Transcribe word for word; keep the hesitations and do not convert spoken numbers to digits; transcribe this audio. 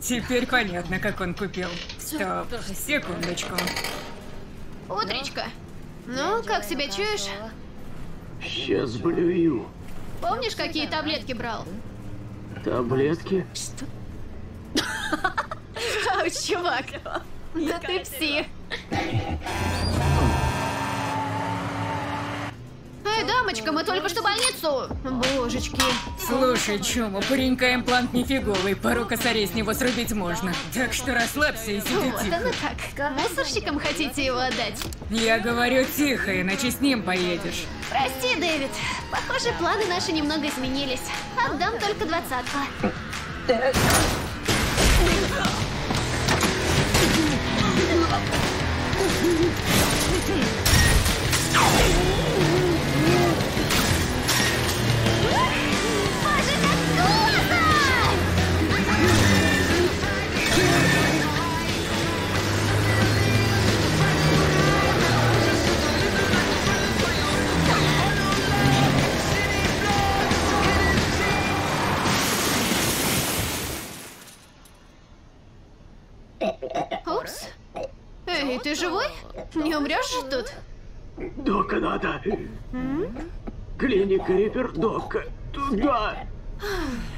Теперь понятно, как он купил. Стоп, секундочку. Утречка. Ну, как себя чуешь? Сейчас блюю. Помнишь, какие таблетки брал? Таблетки? Ау, чувак. Да ты псих. Эй, дамочка, мы только что в больницу. Божечки. Слушай, Чум, у паренька имплант нифиговый, пару косарей с него срубить можно. Так что расслабься и сиди Вот тихо. оно как. Мусорщикам хотите его отдать? Я говорю тихо, иначе с ним поедешь. Прости, Дэвид. Похоже, планы наши немного изменились. Отдам только двадцатку. Боже, как классно! Упс. Эй, ты живой? Не умрешь же тут? Дока надо. Клиника Рипердока. Туда.